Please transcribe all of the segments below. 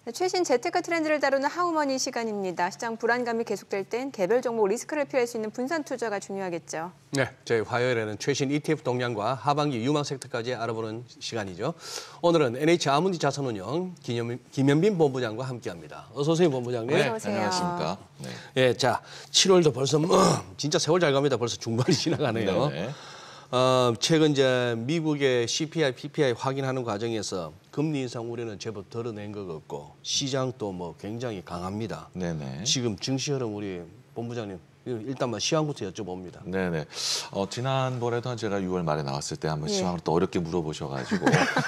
네, 최신 재테크 트렌드를 다루는 하우머니 시간입니다. 시장 불안감이 계속될 땐 개별 종목 리스크를 피할 수 있는 분산 투자가 중요하겠죠. 네, 저희 화요일에는 최신 ETF 동향과 하반기 유망 섹터까지 알아보는 시간이죠. 오늘은 NH 아문디 자산운용 김현빈 본부장과 함께합니다. 어서 오세요, 본부장님. 네, 어서 오세요. 안녕하십니까. 네. 예, 자, 7월도 벌써 진짜 세월 잘 갑니다. 벌써 중반이 지나가네요. 네네. 최근 이제 미국의 CPI, PPI 확인하는 과정에서 금리 인상 우려는 제법 덜어낸 것 같고 시장도 뭐 굉장히 강합니다. 네네. 지금 증시 흐름 우리 본부장님 일단 시황부터 여쭤봅니다. 네네. 지난번에도 제가 6월 말에 나왔을 때 한번 시황을 또 어렵게 물어보셔가지고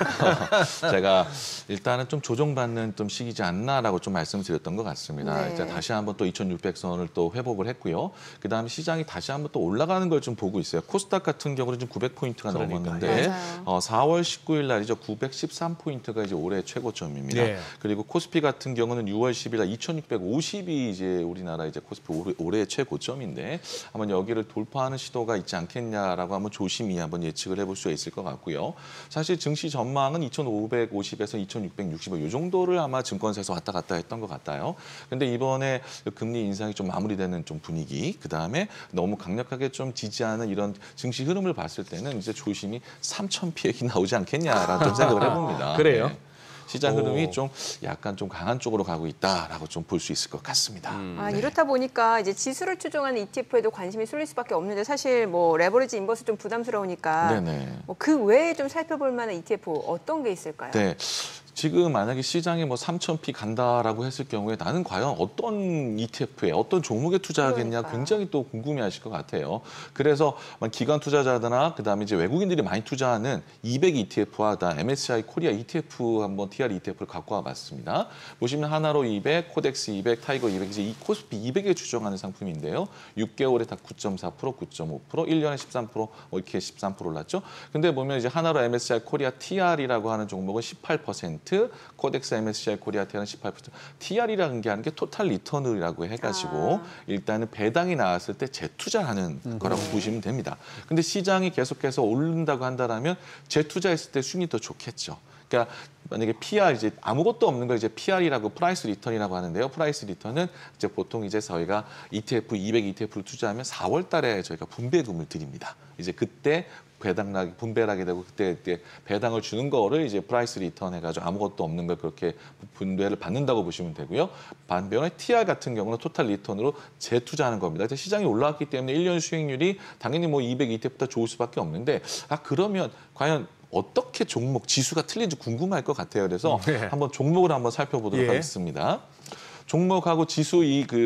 제가 일단은 좀 조정받는 좀 시기지 않나라고 좀 말씀드렸던 것 같습니다. 네. 이제 다시 한번 또 2,600선을 또 회복을 했고요. 그다음에 시장이 다시 한번 또 올라가는 걸 좀 보고 있어요. 코스닥 같은 경우는 좀 900포인트가 넘었는데 맞아요. 4월 19일 날이죠. 913포인트가 이제 올해 최고점입니다. 네. 그리고 코스피 같은 경우는 6월 10일 날 2,650이 이제 우리나라 이제 코스피 올해 최고점인데 한번 여기를 돌파하는 시도가 있지 않겠냐라고 한번 조심히 한번 예측을 해볼 수 있을 것 같고요. 사실 증시 전망은 2,550에서 2,665 이 정도를 아마 증권사에서 왔다 갔다 했던 것 같아요. 근데 이번에 금리 인상이 좀 마무리되는 좀 분위기, 그다음에 너무 강력하게 좀 지지하는 이런 증시 흐름을 봤을 때는 이제 조심히 3천 피해기 나오지 않겠냐라는 좀 생각을 해봅니다. 그래요? 네. 시장 흐름이 좀 약간 좀 강한 쪽으로 가고 있다라고 좀 볼 수 있을 것 같습니다. 네. 이렇다 보니까 이제 지수를 추종하는 ETF에도 관심이 쏠릴 수밖에 없는데 사실 뭐 레버리지 인버스 좀 부담스러우니까 네네. 뭐 그 외에 좀 살펴볼 만한 ETF 어떤 게 있을까요? 네. 지금 만약에 시장에 뭐 3,000피 간다라고 했을 경우에 나는 과연 어떤 ETF에 어떤 종목에 투자하겠냐 그러니까요. 굉장히 또 궁금해하실 것 같아요. 그래서 기관 투자자들이나 그다음에 이제 외국인들이 많이 투자하는 200 ETF와 MSCI 코리아 ETF 한번 TR ETF를 갖고 와봤습니다. 보시면 하나로 200, 코덱스 200, 타이거 200 이제 이 코스피 200에 추정하는 상품인데요. 6개월에 다 9.4%, 9.5%, 1년에 13% 뭐 이렇게 13% 올랐죠. 근데 보면 이제 하나로 MSCI 코리아 TR이라고 하는 종목은 18%. 코덱스 MSCI 코리아 TR은 18%. TR이라는 게 하는 게 토탈 리턴이라고 해가지고 일단은 배당이 나왔을 때 재투자하는 거라고 보시면 됩니다. 근데 시장이 계속해서 오른다고 한다면 재투자했을 때 수익이 더 좋겠죠. 그러니까 만약에 PR 이제 아무것도 없는 걸 이제 PR이라고 프라이스 리턴이라고 하는데요. 프라이스 리턴은 이제 보통 이제 저희가 ETF 200 ETF를 투자하면 4월 달에 저희가 분배금을 드립니다. 이제 그때 분배를 하게 되고 그때 배당을 주는 거를 이제 프라이스 리턴 해가지고 아무것도 없는 걸 그렇게 분배를 받는다고 보시면 되고요. 반면에 TR 같은 경우는 토탈 리턴으로 재투자하는 겁니다. 그래서 시장이 올라왔기 때문에 1년 수익률이 당연히 뭐 200 ETF보다 좋을 수밖에 없는데 그러면 과연 어떻게 종목 지수가 틀린지 궁금할 것 같아요. 그래서 한번 종목을 한번 살펴보도록 하겠습니다. 종목하고 지수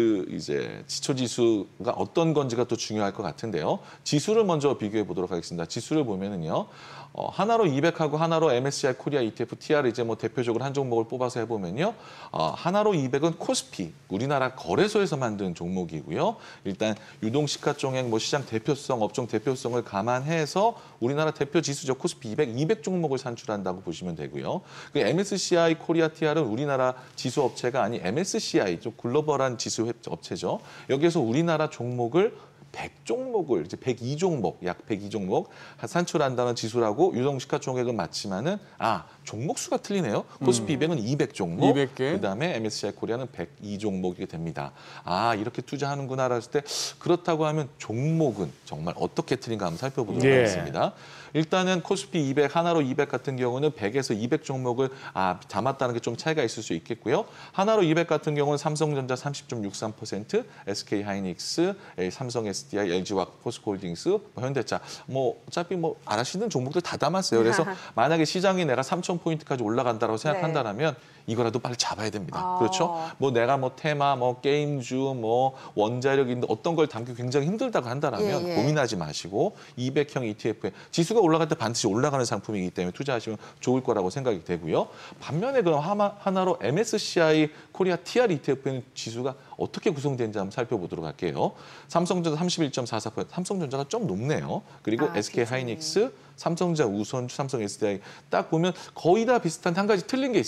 이제 지표 지수가 어떤 건지가 또 중요할 것 같은데요. 지수를 먼저 비교해 보도록 하겠습니다. 지수를 보면은요. 하나로 200하고 하나로 MSCI 코리아 ETF TR 이제 뭐 대표적으로 한 종목을 뽑아서 해보면요. 하나로 200은 코스피 우리나라 거래소에서 만든 종목이고요. 일단 유동시가총액 뭐 시장 대표성, 업종 대표성을 감안해서 우리나라 대표 지수죠. 코스피 200 종목을 산출한다고 보시면 되고요. 그 MSCI 코리아 TR은 우리나라 지수 업체가 아닌 MSCI 좀 글로벌한 지수 업체죠. 여기에서 우리나라 종목을 100종목을 이제 102종목, 약 102종목 산출한다는 지수라고 유동시가총액은 맞지만은 종목 수가 틀리네요. 코스피 200은 200종목, 200개. 그다음에 MSCI 코리아는 102종목이 됩니다. 이렇게 투자하는구나 했을 때 그렇다고 하면 종목은 정말 어떻게 틀린가 한번 살펴보도록 하겠습니다. 일단은 코스피 200 하나로 200 같은 경우는 100에서 200 종목을 담았다는 게 좀 차이가 있을 수 있겠고요. 하나로 200 같은 경우는 삼성전자 30.63%, SK 하이닉스, 삼성 SDI, LG화 포스코홀딩스, 현대차 어차피 알아시는 종목들 다 담았어요. 그래서 만약에 시장이 내가 3,000포인트까지 올라간다고 생각한다면 이거라도 빨리 잡아야 됩니다. 그렇죠? 내가 테마, 게임주, 원자력 인데 어떤 걸 담기 굉장히 힘들다고 한다면 고민하지 마시고 200형 ETF에 지수가 올라갈 때 반드시 올라가는 상품이기 때문에 투자하시면 좋을 거라고 생각이 되고요. 반면에 그럼 하나로 MSCI 코리아 TR ETF에는 지수가 어떻게 구성되는지 한번 살펴보도록 할게요. 삼성전자 31.44%, 삼성전자가 좀 높네요. 그리고 SK 하이닉스, 삼성전자 우선, 삼성 SDI 딱 보면 거의 다 비슷한 한 가지 틀린 게 있어요.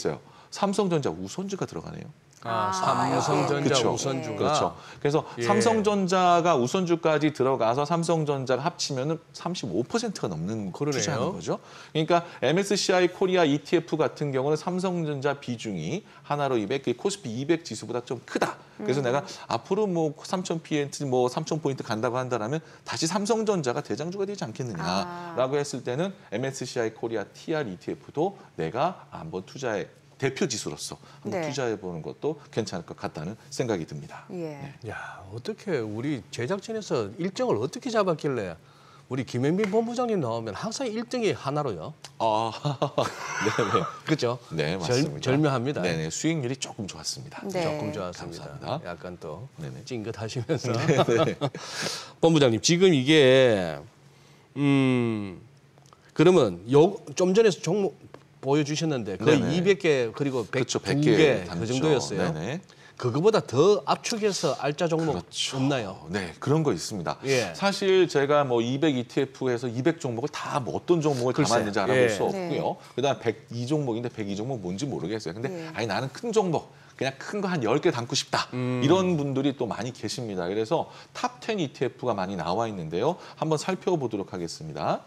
삼성전자 우선주가 들어가네요. 삼성전자 그쵸. 우선주가. 그렇죠. 그래서 예. 삼성전자가 우선주까지 들어가서 삼성전자가 합치면은 35%가 넘는 그러네요. 투자하는 거죠. 그러니까 MSCI 코리아 ETF 같은 경우는 삼성전자 비중이 하나로 200, 코스피 200 지수보다 좀 크다. 그래서 내가 앞으로 뭐 3,000 뭐 3,000포인트 간다고 한다면 다시 삼성전자가 대장주가 되지 않겠느냐라고 했을 때는 MSCI 코리아 TR ETF도 내가 한번 투자에 대표 지수로서 한번 네. 투자해 보는 것도 괜찮을 것 같다는 생각이 듭니다. 예. 야, 어떻게 우리 제작진에서 일정을 어떻게 잡았길래 우리 김현민 본부장님 나오면 항상 1등이 하나로요. 아, 네네. 그렇죠? 네, 맞습니다. 절묘합니다. 네네, 수익률이 조금 좋았습니다. 네. 조금 좋았습니다. 감사합니다. 약간 또 네네. 찡긋하시면서. 네. 본부장님, 지금 이게 그러면 좀 전에 종목 보여주셨는데 거의 네네. 200개 그리고 102개 그렇죠, 100개 그 정도였어요. 네네. 그거보다 더 압축해서 알짜 종목 그렇죠. 없나요? 네, 그런 거 있습니다. 예. 사실 제가 뭐 200 ETF에서 200 종목을 다 뭐 어떤 종목을 글쎄, 담았는지 알아볼 예. 수 없고요. 네. 그다음 102 종목인데 102 종목 뭔지 모르겠어요. 근데 예. 아니 나는 큰 종목 그냥 큰 거 한 10개 담고 싶다. 이런 분들이 또 많이 계십니다. 그래서 탑10 ETF가 많이 나와 있는데요. 한번 살펴보도록 하겠습니다.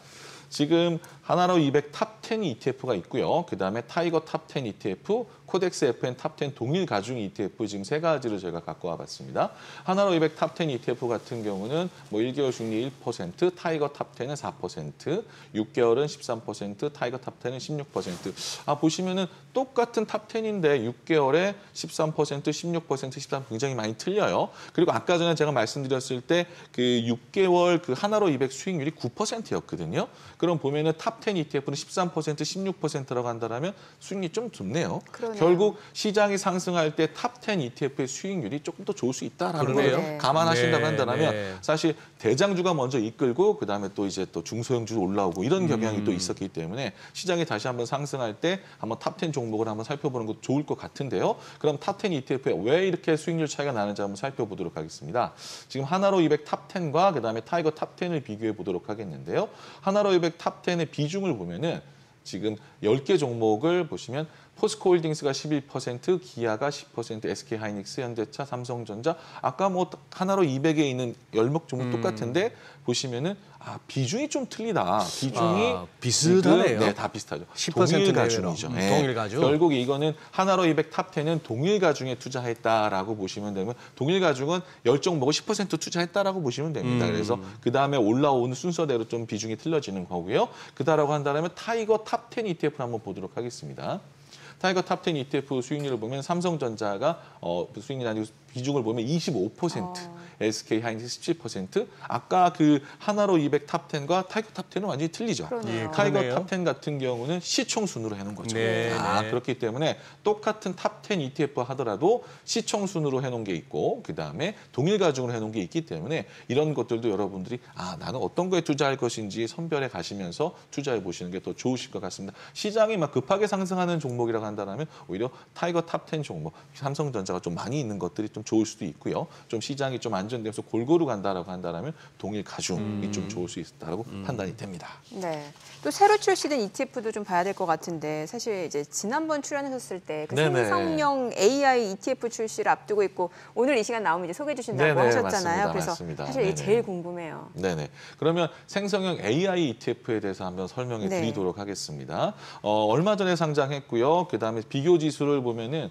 지금 하나로 200 탑10 ETF가 있고요. 그다음에 타이거 탑10 ETF, 코덱스 FN 탑10 동일 가중 ETF 지금 세 가지를 저희가 갖고 와봤습니다. 하나로 200 탑10 ETF 같은 경우는 뭐 1개월 중리 1%, 타이거 탑10은 4%, 6개월은 13%, 타이거 탑10은 16%. 보시면은 똑같은 탑10인데 6개월에 13%, 16%, 13% 굉장히 많이 틀려요. 그리고 아까 전에 제가 말씀드렸을 때 그 6개월 그 하나로 200 수익률이 9%였거든요. 그럼 보면은 탑10 ETF는 13%, 16%라고 한다면 수익률이 좀 좁네요. 그러네요. 결국 시장이 상승할 때 탑10 ETF의 수익률이 조금 더 좋을 수 있다라는 그러네요. 걸 감안하신다고 네, 한다면 네. 사실 대장주가 먼저 이끌고 그다음에 또 이제 또 중소형주 올라오고 이런 경향이 또 있었기 때문에 시장이 다시 한번 상승할 때 한번 탑10 종목을 한번 살펴보는 것도 좋을 것 같은데요. 그럼 탑10 ETF에 왜 이렇게 수익률 차이가 나는지 한번 살펴보도록 하겠습니다. 지금 하나로 200 탑10과 그다음에 타이거 탑10을 비교해 보도록 하겠는데요. 하나로 200 탑10의 비중을 보면은 지금 10개 종목을 보시면 포스코홀딩스가 11%, 기아가 10%, SK하이닉스, 현대차, 삼성전자 아까 뭐 하나로 200에 있는 10목 종목 똑같은데 보시면은 비중이 좀 틀리다. 비중이 비슷하네요. 네, 다 비슷하죠. 10% 동일 내외로. 가중이죠. 네. 동일 가중. 결국 이거는 하나로 200 탑10은 동일 가중에 투자했다라고 보시면 되면 동일 가중은 10종목을 10% 투자했다라고 보시면 됩니다. 그래서 그다음에 올라오는 순서대로 좀 비중이 틀려지는 거고요. 그다라고 한다면 타이거 탑10 ETF를 한번 보도록 하겠습니다. 타이거 탑10 ETF 수익률을 보면 삼성전자가 수익률이 아니고 비중을 보면 25%, SK하이닉스 17%. 아까 그 하나로 200 탑10과 타이거 탑10은 완전히 틀리죠. 그러네요. 타이거 그러네요. 탑10 같은 경우는 시총 순으로 해놓은 거죠. 네, 네. 그렇기 때문에 똑같은 탑10 ETF 하더라도 시총 순으로 해놓은 게 있고 그다음에 동일 가중으로 해놓은 게 있기 때문에 이런 것들도 여러분들이 나는 어떤 거에 투자할 것인지 선별해 가시면서 투자해 보시는 게 더 좋으실 것 같습니다. 시장이 막 급하게 상승하는 종목이라고 한다면 오히려 타이거 탑10 종목, 삼성전자가 좀 많이 있는 것들이 좀 좋을 수도 있고요. 좀 시장이 좀 안정돼서 골고루 간다라고 한다면 동일 가중이 좀 좋을 수 있다라고 판단이 됩니다. 네. 또 새로 출시된 ETF도 좀 봐야 될 것 같은데 사실 이제 지난번 출연하셨을 때 그 네네. 생성형 AI ETF 출시를 앞두고 있고 오늘 이 시간 나오면 이제 소개해 주신다고 네네, 하셨잖아요. 맞습니다. 그래서 맞습니다. 사실 이게 네네. 제일 궁금해요. 네네. 그러면 생성형 AI ETF에 대해서 한번 설명해 네. 드리도록 하겠습니다. 얼마 전에 상장했고요. 그다음에 비교 지수를 보면은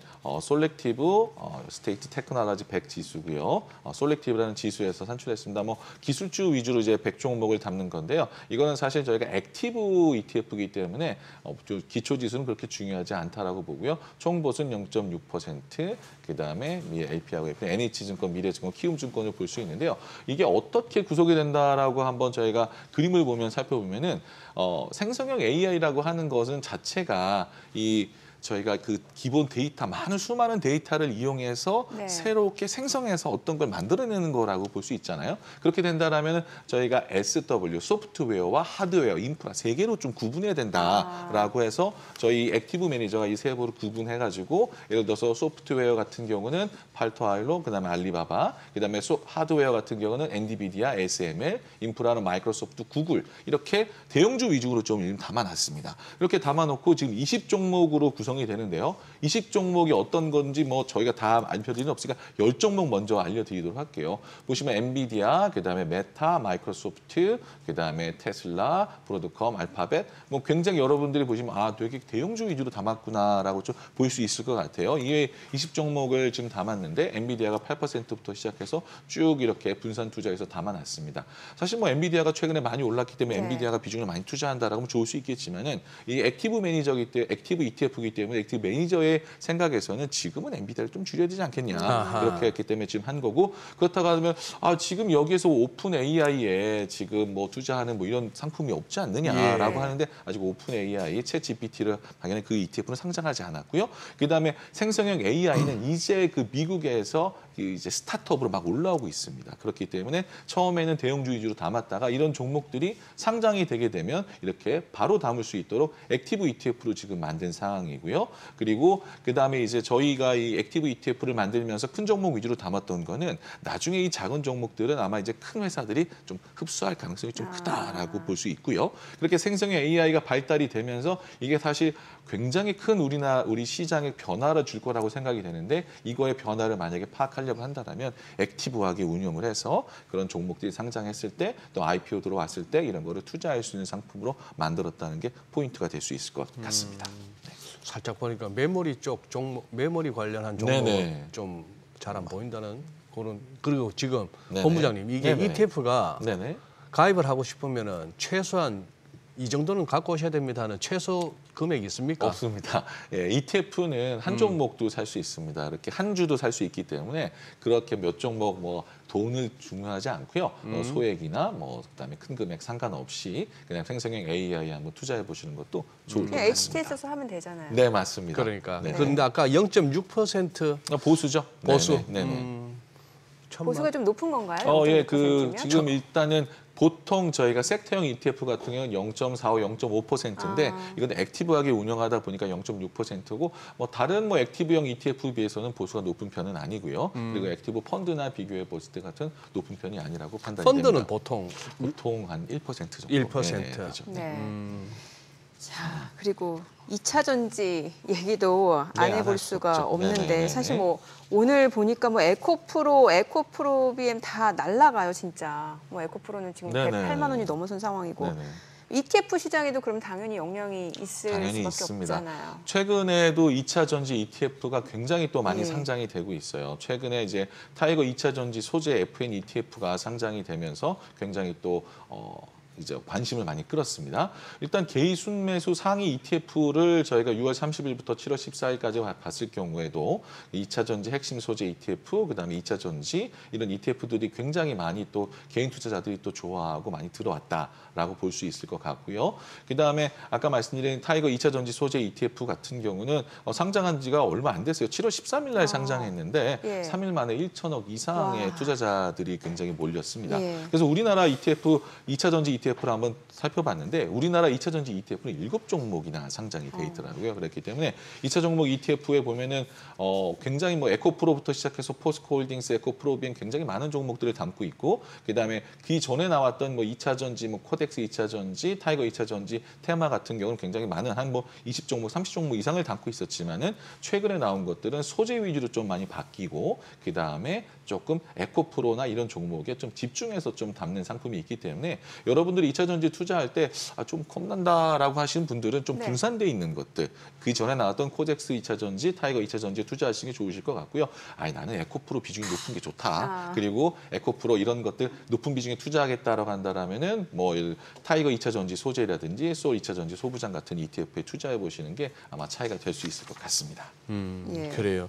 솔렉티브 스테이트 테크놀로지 100 지수고요. 솔렉티브라는 지수에서 산출했습니다. 뭐 기술주 위주로 이제 100 종목을 담는 건데요. 이거는 사실 저희가 액티브 ETF이기 때문에 기초 지수는 그렇게 중요하지 않다라고 보고요. 총 보수는 0.6%, 그다음에 LP하고 NH증권, 미래증권, 키움증권을 볼 수 있는데요. 이게 어떻게 구성이 된다라고 한번 저희가 그림을 보면 살펴보면은 생성형 AI라고 하는 것은 자체가 저희가 그 기본 데이터, 수많은 데이터를 이용해서 네. 새롭게 생성해서 어떤 걸 만들어내는 거라고 볼 수 있잖아요. 그렇게 된다라면 저희가 SW, 소프트웨어와 하드웨어, 인프라 세 개로 좀 구분해야 된다라고 해서 저희 액티브 매니저가 이 세 개로 구분해가지고 예를 들어서 소프트웨어 같은 경우는 팔토아일로, 그다음에 알리바바, 그다음에 하드웨어 같은 경우는 엔비디아, SML, 인프라는 마이크로소프트, 구글 이렇게 대형주 위주로 좀 담아놨습니다. 이렇게 담아놓고 지금 20종목으로 구성 구성이 되는데요. 이식 종목이 어떤 건지 뭐 저희가 다 알려드리는 없으니까 10종목 먼저 알려드리도록 할게요. 보시면 엔비디아, 그다음에 메타, 마이크로소프트, 그다음에 테슬라, 브로드컴, 알파벳 뭐 굉장히 여러분들이 보시면 아 되게 대형주 위주로 담았구나라고 좀 보일 수 있을 것 같아요. 이게 20종목을 지금 담았는데 엔비디아가 8%부터 시작해서 쭉 이렇게 분산 투자해서 담아놨습니다. 사실 뭐 엔비디아가 최근에 많이 올랐기 때문에 네. 엔비디아가 비중을 많이 투자한다라고 하면 좋을 수 있겠지만은 이 액티브 매니저기 때문에 액티브 ETF이기 때문에 액티브 매니저의 생각에서는 지금은 엔비디아를 좀 줄여야 되지 않겠냐 아하. 그렇게 했기 때문에 지금 한 거고 그렇다고 하면 아 지금 여기에서 오픈 AI에 지금 뭐 투자하는 뭐 이런 상품이 없지 않느냐라고 예. 하는데 아직 오픈 AI, 챗 GPT를 당연히 그 ETF는 상장하지 않았고요. 그다음에 생성형 AI는 이제 그 미국에서 이제 스타트업으로 막 올라오고 있습니다. 그렇기 때문에 처음에는 대형주 위주로 담았다가 이런 종목들이 상장이 되게 되면 이렇게 바로 담을 수 있도록 액티브 ETF로 지금 만든 상황이고요. 그리고 그다음에 이제 저희가 이 액티브 ETF를 만들면서 큰 종목 위주로 담았던 거는 나중에 이 작은 종목들은 아마 이제 큰 회사들이 좀 흡수할 가능성이 좀 크다라고 볼 수 있고요. 그렇게 생성형 AI가 발달이 되면서 이게 사실 굉장히 큰 우리 시장에 변화를 줄 거라고 생각이 되는데 이거의 변화를 만약에 파악하려고 한다면 액티브하게 운용을 해서 그런 종목들이 상장했을 때 또 IPO 들어왔을 때 이런 거를 투자할 수 있는 상품으로 만들었다는 게 포인트가 될 수 있을 것 같습니다. 살짝 보니까 메모리 쪽 종목, 메모리 관련한 종목은 네네. 좀 잘 안 보인다는 그런. 그리고 지금 네네. 본부장님 이게 네네. ETF가 네네. 가입을 하고 싶으면은 최소한 이 정도는 갖고 오셔야 됩니다 하는 최소 금액이 있습니까? 없습니다. 예, ETF는 한 종목도 살 수 있습니다. 이렇게 한 주도 살 수 있기 때문에 그렇게 몇 종목 뭐 돈을 중요하지 않고요. 소액이나 뭐 그다음에 큰 금액 상관없이 그냥 생성형 AI 한번 투자해 보시는 것도 좋을 것 그냥 같습니다. HTS에서 하면 되잖아요. 네, 맞습니다. 그러니까. 네. 그런데 아까 0.6% 보수죠. 보수. 네, 네. 보수가 좀 높은 건가요? 예, 0.6%면? 지금 일단은 보통 저희가 섹터형 ETF 같은 경우는 0.45, 0.5%인데 이건 액티브하게 운영하다 보니까 0.6%고 뭐 다른 뭐 액티브형 ETF에 비해서는 보수가 높은 편은 아니고요. 그리고 액티브 펀드나 비교해 봤을 때 같은 높은 편이 아니라고 판단이 펀드는 됩니다. 보통 보통 한 1% 정도. 1%. 네, 그렇죠. 네. 자, 그리고 2차 전지 얘기도 안 네, 안 해볼 할 수 수가 없죠. 없는데 네네네네. 사실 뭐 오늘 보니까 뭐 에코프로 BM 다 날라가요, 진짜. 뭐 에코프로는 지금 네네. 108만 원이 넘어선 상황이고 네네. ETF 시장에도 그럼 당연히 영향이 있을 당연히 수밖에 있습니다. 없잖아요. 최근에도 2차 전지 ETF가 굉장히 또 많이 예. 상장이 되고 있어요. 최근에 이제 타이거 2차 전지 소재 FN ETF가 상장이 되면서 굉장히 또 이제 관심을 많이 끌었습니다. 일단 개인 순매수 상위 ETF를 저희가 6월 30일부터 7월 14일까지 봤을 경우에도 2차 전지 핵심 소재 ETF, 그다음에 2차 전지 이런 ETF들이 굉장히 많이 또 개인 투자자들이 또 좋아하고 많이 들어왔다라고 볼 수 있을 것 같고요. 그다음에 아까 말씀드린 타이거 2차 전지 소재 ETF 같은 경우는 상장한 지가 얼마 안 됐어요. 7월 13일 날 상장했는데 예. 3일 만에 1천억 이상의 와. 투자자들이 굉장히 몰렸습니다. 예. 그래서 우리나라 ETF 2차 전지 ETF를 한번 살펴봤는데 우리나라 2차 전지 ETF는 7종목이나 상장이 돼 있더라고요. 그렇기 때문에 2차 종목 ETF에 보면은 굉장히 뭐 에코프로부터 시작해서 포스코홀딩스, 에코프로비엔 굉장히 많은 종목들을 담고 있고 그다음에 그 전에 나왔던 뭐 2차 전지, 뭐 코덱스 2차 전지, 타이거 2차 전지, 테마 같은 경우는 굉장히 많은 한 뭐 20종목, 30종목 이상을 담고 있었지만은 최근에 나온 것들은 소재 위주로 좀 많이 바뀌고 그다음에 조금 에코프로나 이런 종목에 좀 집중해서 좀 담는 상품이 있기 때문에 여러분들이 2차 전지 투자할 때 좀 겁난다라고 하시는 분들은 좀 네. 분산돼 있는 것들 그 전에 나왔던 코덱스 2차 전지, 타이거 2차 전지에 투자하시는 게 좋으실 것 같고요. 아니 나는 에코프로 비중이 높은 게 좋다. 그리고 에코프로 이런 것들 높은 비중에 투자하겠다라고 한다라면은 뭐 타이거 2차 전지 소재라든지 소울 2차 전지 소부장 같은 ETF에 투자해 보시는 게 아마 차이가 될 수 있을 것 같습니다. 예. 그래요.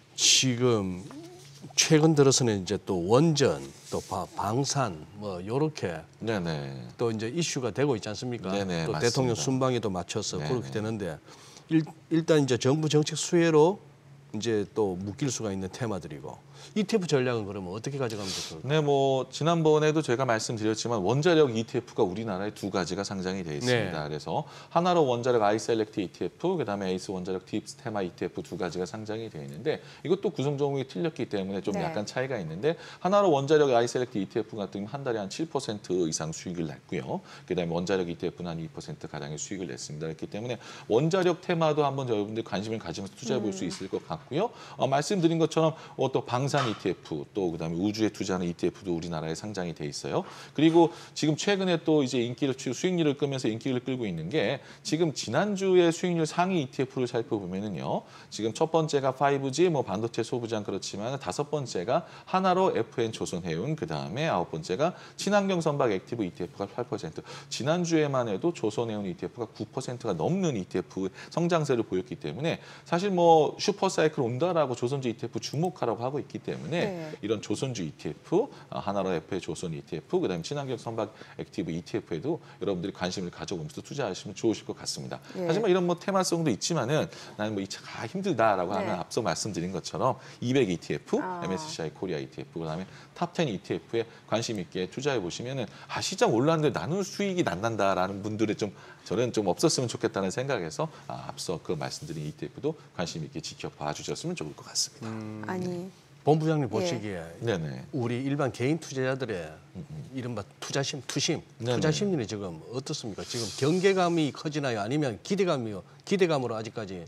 지금 최근 들어서는 이제 또 원전, 또 방산, 뭐 요렇게 네네. 또 이제 이슈가 되고 있지 않습니까? 네네, 또 맞습니다. 대통령 순방에도 맞춰서 네네. 그렇게 되는데 일단 이제 정부 정책 수혜로 이제 또 묶일 수가 있는 테마들이고 ETF 전략은 그러면 어떻게 가져가면 좋을까요? 네, 뭐 지난번에도 제가 말씀드렸지만 원자력 ETF가 우리나라에 두 가지가 상장이 돼 있습니다. 네. 그래서 하나로 원자력 아이셀렉트 ETF, 그다음에 에이스 원자력 딥스 테마 ETF 두 가지가 상장이 돼 있는데 이것도 구성 종목이 틀렸기 때문에 좀 네. 약간 차이가 있는데 하나로 원자력 아이셀렉트 ETF 같은 경우는 한 달에 한 7% 이상 수익을 냈고요. 그다음에 원자력 ETF는 한 2% 가량의 수익을 냈습니다. 그렇기 때문에 원자력 테마도 한번 여러분들 관심을 가지면서 투자해 볼 수 있을 것 같고요. 말씀드린 것처럼 또 방산 ETF 또 그다음에 우주에 투자하는 ETF도 우리나라에 상장이 돼 있어요. 그리고 지금 최근에 또 이제 인기를 수익률을 끄면서 인기를 끌고 있는 게 지금 지난주에 수익률 상위 ETF를 살펴보면은요. 지금 첫 번째가 5G 뭐 반도체 소부장 그렇지만 다섯 번째가 하나로 FN 조선해운 그다음에 아홉 번째가 친환경 선박 액티브 ETF가 8%. 지난주에만 해도 조선해운 ETF가 9%가 넘는 ETF 성장세를 보였기 때문에 사실 뭐 슈퍼사이클 온다라고 조선주 ETF 주목하라고 하고 있기 때문에 네. 이런 조선주 ETF, 하나로 FA 조선 ETF, 그다음에 친환경 선박 액티브 ETF에도 여러분들이 관심을 가져보면서 투자하시면 좋으실 것 같습니다. 네. 하지만 이런 뭐 테마성도 있지만은 나는 뭐 이 차가 힘들다라고 하면 네. 앞서 말씀드린 것처럼 200 ETF, 아. MSCI 코리아 ETF, 그다음에 탑10 ETF에 관심 있게 투자해 보시면은 시장 올랐는데 나는 수익이 안 난다라는 분들이 좀 저는 좀 없었으면 좋겠다는 생각에서 앞서 그 말씀드린 ETF도 관심 있게 지켜봐 주셨으면 좋을 것 같습니다. 아니 본부장님 보시기에 네네. 우리 일반 개인 투자자들의 이른바 투자심, 네네. 투자 심리는 지금 어떻습니까? 지금 경계감이 커지나요? 아니면 기대감으로 아직까지?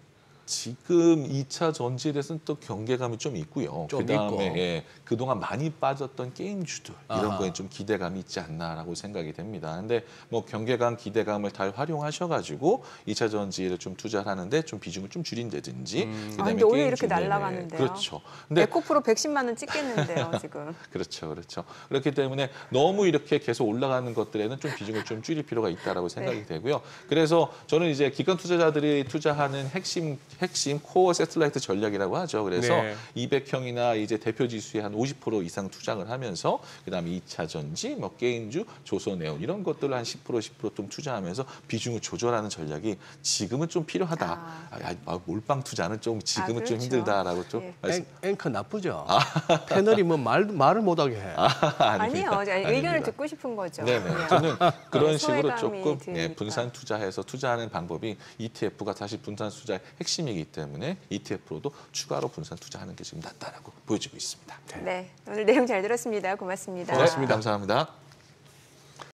지금 2차 전지에 대해서는 또 경계감이 좀 있고요. 좀 그다음에 있고. 예, 그동안 많이 빠졌던 게임주들 이런 아하. 거에 좀 기대감이 있지 않나라고 생각이 됩니다. 근데 뭐 경계감, 기대감을 잘 활용하셔가지고 2차 전지를 좀 투자를 하는데 좀 비중을 좀 줄인다든지. 근데 오히려 이렇게 네네. 날아가는데요. 그렇죠. 근데 에코프로 110만 원 찍겠는데요, 지금. 그렇죠, 그렇죠. 그렇기 때문에 너무 이렇게 계속 올라가는 것들에는 좀 비중을 좀 줄일 필요가 있다라고 생각이 네. 되고요. 그래서 저는 이제 기관 투자자들이 투자하는 핵심 코어 세틀라이트 전략이라고 하죠. 그래서 네. 200형이나 이제 대표 지수에 한 50% 이상 투자를 하면서 그다음에 2차 전지, 뭐 게임주, 조선에온 이런 것들을 한 10%좀 투자하면서 비중을 조절하는 전략이 지금은 좀 필요하다. 몰빵 투자는 좀 지금은 좀 그렇죠. 힘들다라고 좀 예. 말씀. 앵커 나쁘죠? 패널이 뭐 말을 못하게 해. 아니요, 아니, 의견을 아닙니다. 듣고 싶은 거죠. 네네. 그냥. 저는 그런 식으로 소외감이 조금 드니까. 분산 투자해서 투자하는 방법이 ETF가 사실 분산 투자의 핵심이기 때문에 ETF로도 추가로 분산 투자하는 게 지금 낫다라고 보여지고 있습니다. 네, 오늘 내용 잘 들었습니다. 고맙습니다. 고맙습니다. 감사합니다.